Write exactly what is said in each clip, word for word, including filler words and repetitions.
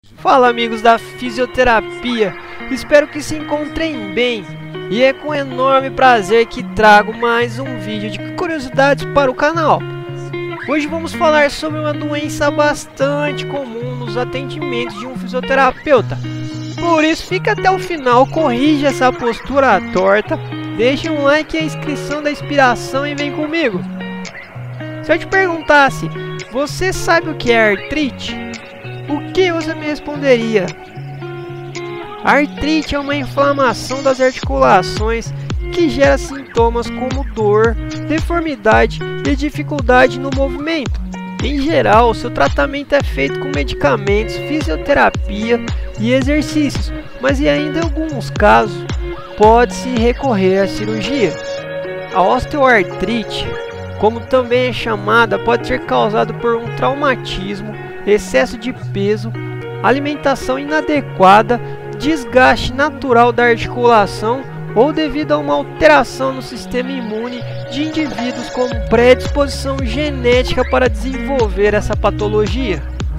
Fala, amigos da fisioterapia, espero que se encontrem bem e é com enorme prazer que trago mais um vídeo de curiosidades para o canal. Hoje vamos falar sobre uma doença bastante comum nos atendimentos de um fisioterapeuta. Por isso fica até o final, corrija essa postura torta, deixe um like e a inscrição da inspiração e vem comigo. Se eu te perguntasse, você sabe o que é artrite? O que você me responderia? A artrite é uma inflamação das articulações que gera sintomas como dor, deformidade e dificuldade no movimento. Em geral, seu tratamento é feito com medicamentos, fisioterapia e exercícios, mas e ainda em alguns casos pode-se recorrer à cirurgia. A osteoartrite, como também é chamada, pode ser causada por um traumatismo, excesso de peso, alimentação inadequada, desgaste natural da articulação ou devido a uma alteração no sistema imune de indivíduos com predisposição genética para desenvolver essa patologia.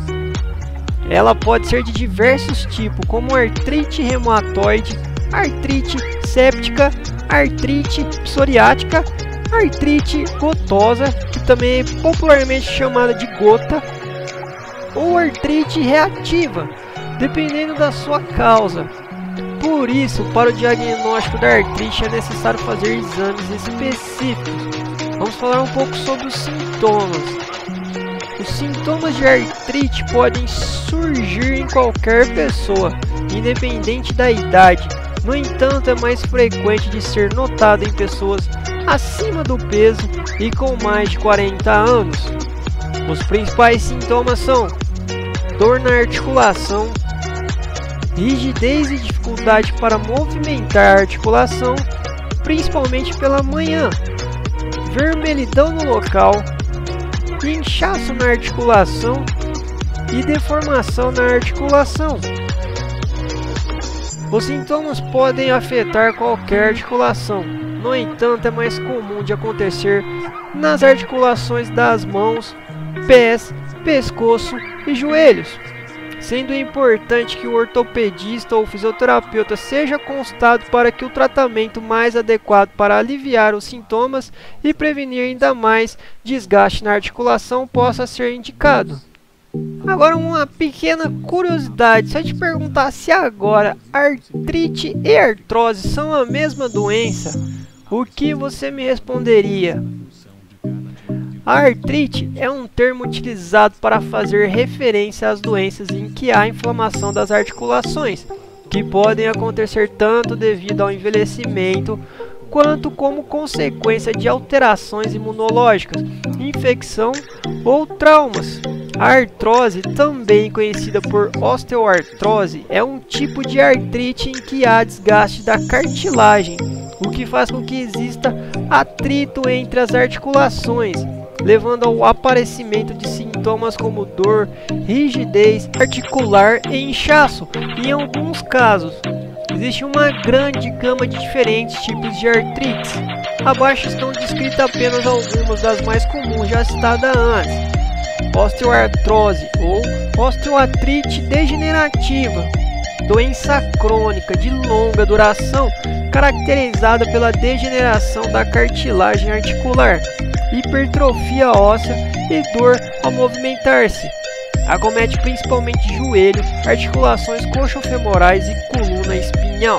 Ela pode ser de diversos tipos, como artrite reumatoide, artrite séptica, artrite psoriática, artrite gotosa, que também é popularmente chamada de gota, ou artrite reativa, dependendo da sua causa. Por isso, para o diagnóstico da artrite é necessário fazer exames específicos. Vamos falar um pouco sobre os sintomas. Os sintomas de artrite podem surgir em qualquer pessoa, independente da idade. No entanto, é mais frequente de ser notado em pessoas acima do peso e com mais de quarenta anos. Os principais sintomas são dor na articulação, rigidez e dificuldade para movimentar a articulação, principalmente pela manhã, vermelhidão no local, inchaço na articulação e deformação na articulação. Os sintomas podem afetar qualquer articulação, no entanto é mais comum de acontecer nas articulações das mãos, pés, pescoço e joelhos, sendo importante que o ortopedista ou fisioterapeuta seja consultado para que o tratamento mais adequado para aliviar os sintomas e prevenir ainda mais desgaste na articulação possa ser indicado. Agora uma pequena curiosidade, se eu te perguntar se agora artrite e artrose são a mesma doença, o que você me responderia? A artrite é um termo utilizado para fazer referência às doenças em que há inflamação das articulações, que podem acontecer tanto devido ao envelhecimento, quanto como consequência de alterações imunológicas, infecção ou traumas. A artrose, também conhecida por osteoartrose, é um tipo de artrite em que há desgaste da cartilagem, o que faz com que exista atrito entre as articulações, levando ao aparecimento de sintomas como dor, rigidez articular e inchaço. Em alguns casos, existe uma grande gama de diferentes tipos de artrites. Abaixo estão descritas apenas algumas das mais comuns já citadas antes. Osteoartrose ou osteoartrite degenerativa, doença crônica de longa duração, caracterizada pela degeneração da cartilagem articular, hipertrofia óssea e dor ao movimentar-se. Acomete principalmente joelho, articulações coxofemorais e coluna espinhal.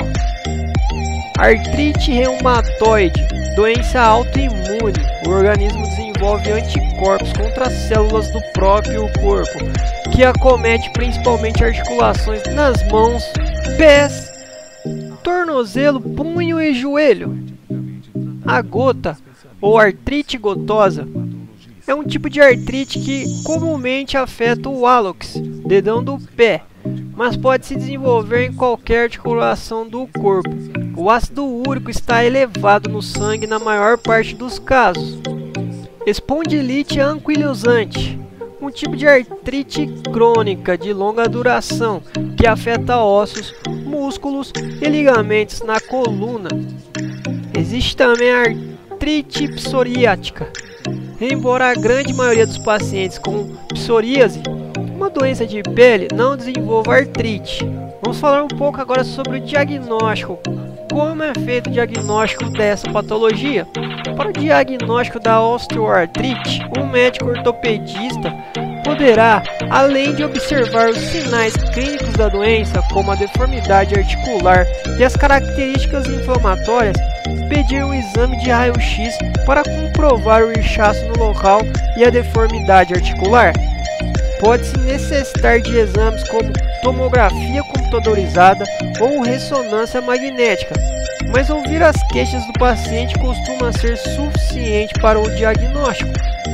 Artrite reumatoide, doença autoimune. O organismo desenvolve anticorpos contra as células do próprio corpo, que acomete principalmente articulações nas mãos, pés, tornozelo, punho e joelho. A gota, ou artrite gotosa, é um tipo de artrite que comumente afeta o hálux, dedão do pé, mas pode se desenvolver em qualquer articulação do corpo. O ácido úrico está elevado no sangue na maior parte dos casos. Espondilite anquilosante, um tipo de artrite crônica de longa duração que afeta ossos, músculos e ligamentos na coluna. Existe também a artrite psoriática. Embora a grande maioria dos pacientes com psoríase uma doença de pele não desenvolva artrite. Vamos falar um pouco agora sobre o diagnóstico. Como é feito o diagnóstico dessa patologia? Para o diagnóstico da osteoartrite, um médico ortopedista poderá, além de observar os sinais clínicos da doença, como a deformidade articular e as características inflamatórias, pedir um exame de raio-x para comprovar o inchaço no local e a deformidade articular. Pode-se necessitar de exames como tomografia computadorizada ou ressonância magnética, mas ouvir as queixas do paciente costuma ser suficiente para o diagnóstico.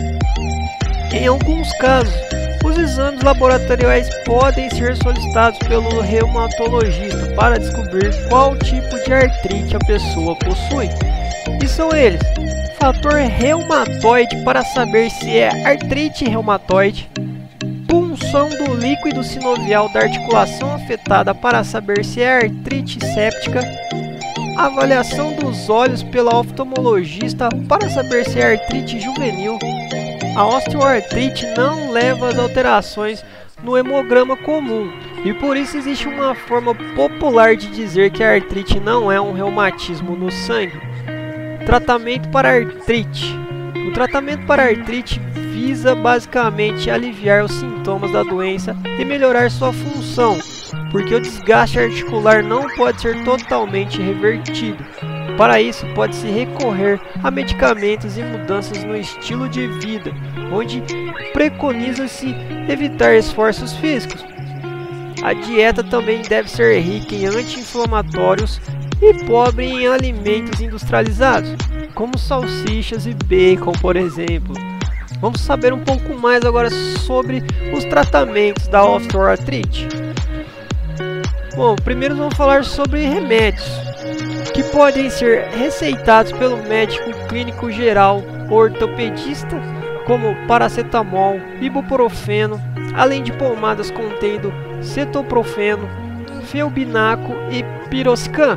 Em alguns casos, os exames laboratoriais podem ser solicitados pelo reumatologista para descobrir qual tipo de artrite a pessoa possui. E são eles: fator reumatoide para saber se é artrite reumatoide, punção do líquido sinovial da articulação afetada para saber se é artrite séptica, avaliação dos olhos pela oftalmologista para saber se é artrite juvenil. A osteoartrite não leva às alterações no hemograma comum e por isso existe uma forma popular de dizer que a artrite não é um reumatismo no sangue. Tratamento para artrite. O tratamento para artrite visa basicamente aliviar os sintomas da doença e melhorar sua função, porque o desgaste articular não pode ser totalmente revertido. Para isso, pode-se recorrer a medicamentos e mudanças no estilo de vida, onde preconiza-se evitar esforços físicos. A dieta também deve ser rica em anti-inflamatórios e pobre em alimentos industrializados, como salsichas e bacon, por exemplo. Vamos saber um pouco mais agora sobre os tratamentos da osteoartrite. Bom, primeiro vamos falar sobre remédios, que podem ser receitados pelo médico clínico geral ou ortopedista, como paracetamol, ibuprofeno, além de pomadas contendo cetoprofeno, felbinaco e piroxicam,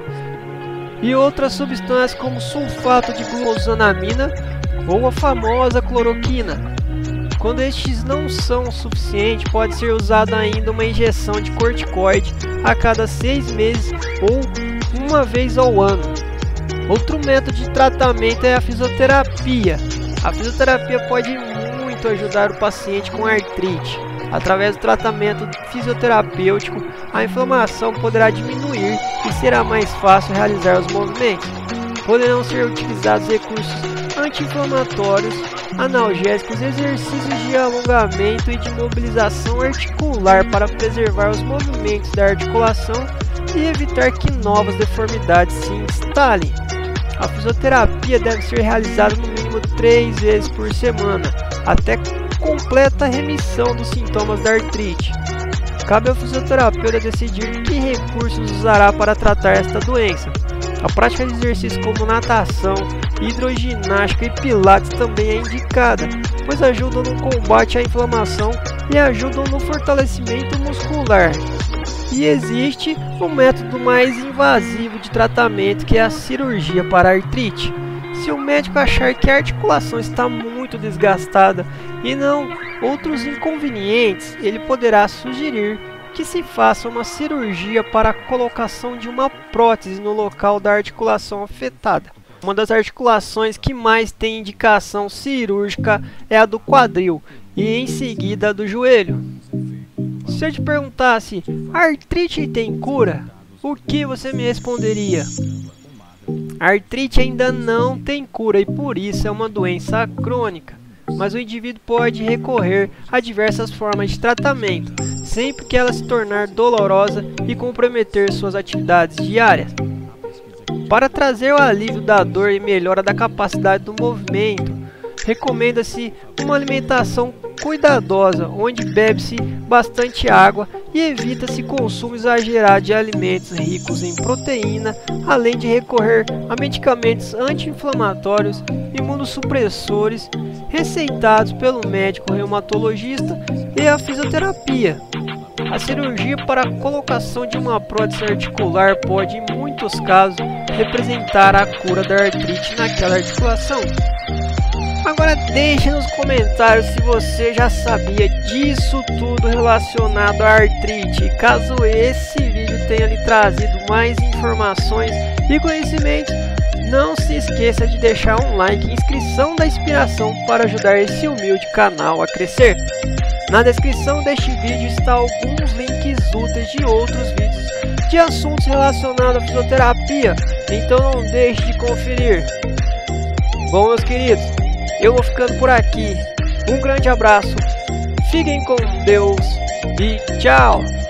e outras substâncias como sulfato de glucosamina ou a famosa cloroquina. Quando estes não são suficientes, pode ser usada ainda uma injeção de corticoide a cada seis meses ou uma vez ao ano. Outro método de tratamento é a fisioterapia. A fisioterapia pode muito ajudar o paciente com artrite. Através do tratamento fisioterapêutico, a inflamação poderá diminuir e será mais fácil realizar os movimentos. Poderão ser utilizados recursos anti-inflamatórios, analgésicos, exercícios de alongamento e de mobilização articular para preservar os movimentos da articulação e evitar que novas deformidades se instalem. A fisioterapia deve ser realizada no mínimo três vezes por semana, até completa remissão dos sintomas da artrite. Cabe ao fisioterapeuta decidir que recursos usará para tratar esta doença. A prática de exercícios como natação, hidroginástica e pilates também é indicada, pois ajudam no combate à inflamação e ajudam no fortalecimento muscular. E existe um método mais invasivo de tratamento, que é a cirurgia para artrite. Se o médico achar que a articulação está muito desgastada e não outros inconvenientes, ele poderá sugerir que se faça uma cirurgia para a colocação de uma prótese no local da articulação afetada. Uma das articulações que mais tem indicação cirúrgica é a do quadril e em seguida a do joelho. Se eu te perguntasse, a artrite tem cura? O que você me responderia? A artrite ainda não tem cura e por isso é uma doença crônica, mas o indivíduo pode recorrer a diversas formas de tratamento, sempre que ela se tornar dolorosa e comprometer suas atividades diárias. Para trazer o alívio da dor e melhora da capacidade do movimento, recomenda-se uma alimentação cuidadosa, onde bebe-se bastante água e evita-se consumo exagerado de alimentos ricos em proteína, além de recorrer a medicamentos anti-inflamatórios, imunossupressores, receitados pelo médico reumatologista, e a fisioterapia. A cirurgia para a colocação de uma prótese articular pode, em muitos casos, representar a cura da artrite naquela articulação. Agora deixe nos comentários se você já sabia disso tudo relacionado à artrite. Caso esse vídeo tenha lhe trazido mais informações e conhecimentos, não se esqueça de deixar um like e inscrição da inspiração para ajudar esse humilde canal a crescer. Na descrição deste vídeo está alguns links úteis de outros vídeos de assuntos relacionados à fisioterapia, então não deixe de conferir. Bom, meus queridos, eu vou ficando por aqui. Um grande abraço, fiquem com Deus e tchau!